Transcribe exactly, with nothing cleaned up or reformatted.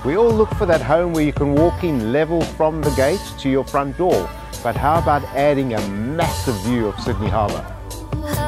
We all look for that home where you can walk in level from the gate to your front door. But how about adding a massive view of Sydney Harbour?